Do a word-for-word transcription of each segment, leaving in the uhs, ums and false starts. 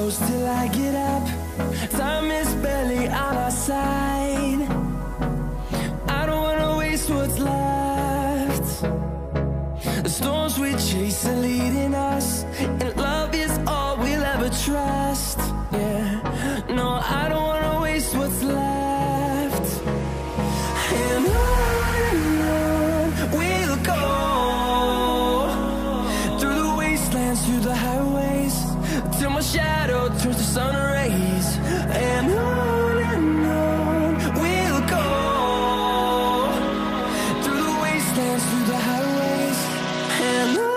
close till I get up. Time is barely on our side. I don't wanna waste what's left. The storms we chase are leading us, and love is all we'll ever trust. Yeah, no, I don't wanna waste what's left. And on and on we'll go, through the wastelands, through the highways, till my shadow turns to sun rays. And on and on we'll go, through the wastelands, through the highways, and on.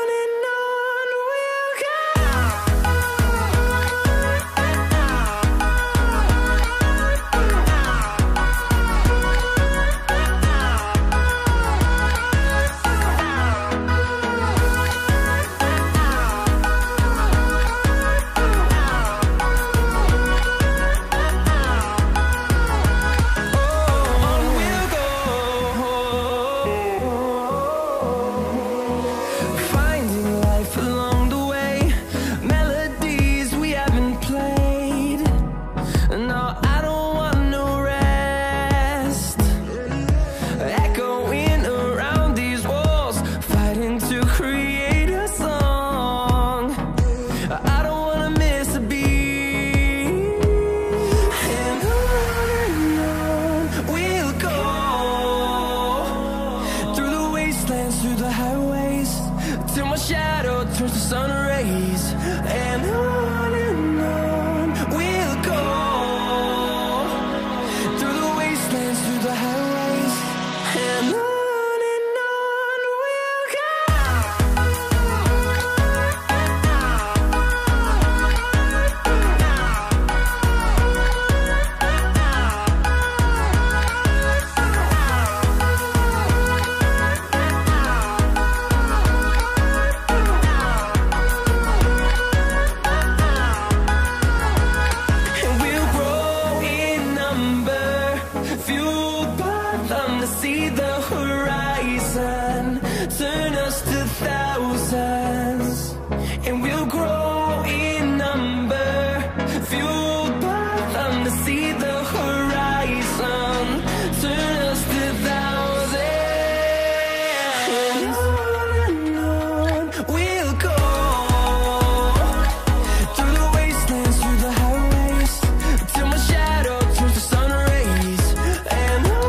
Through the highways, till my shadow turns to sun rays. And on and on we'll go, through the wastelands, through the highways, and on. See the horizon, turn us to thousands, and we'll grow in number, fueled by them. To see the horizon, turn us to thousands, and on and on we'll go, through the wastelands, through the highways, till my shadow turns to sun rays. And on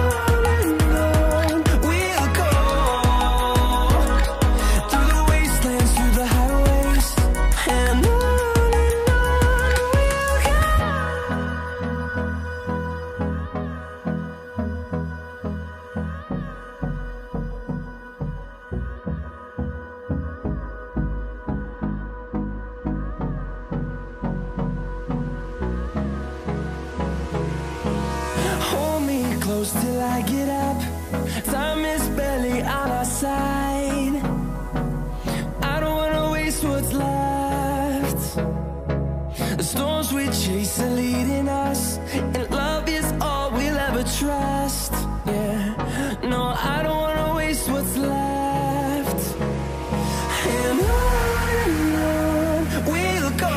close till I get up. Time is barely on our side. I don't wanna waste what's left. The storms we chase are leading us, and love is all we'll ever trust. Yeah, no, I don't wanna waste what's left. And on and on we'll go,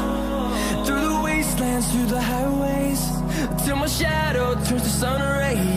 through the wastelands, through the highways, till my shadow turns to sun rays.